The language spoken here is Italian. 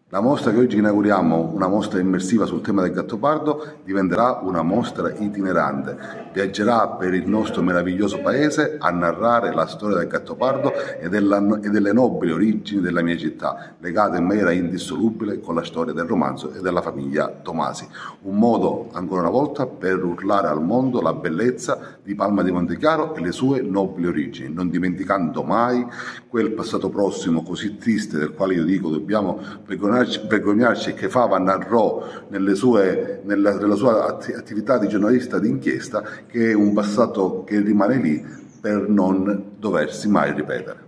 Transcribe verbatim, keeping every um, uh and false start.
La mostra che oggi inauguriamo, una mostra immersiva sul tema del Gattopardo, diventerà una mostra itinerante. Viaggerà per il nostro meraviglioso paese a narrare la storia del Gattopardo e, della, e delle nobili origini della mia città, legate in maniera indissolubile con la storia del romanzo e della famiglia Tomasi. Un modo, ancora una volta, per urlare al mondo la bellezza di Palma di Montechiaro e le sue nobili origini, non dimenticando mai quel passato prossimo così triste del quale io dico dobbiamo vergognarci vergognarci e che Fava narrò nelle sue, nella, nella sua attività di giornalista d'inchiesta, che è un passato che rimane lì per non doversi mai ripetere.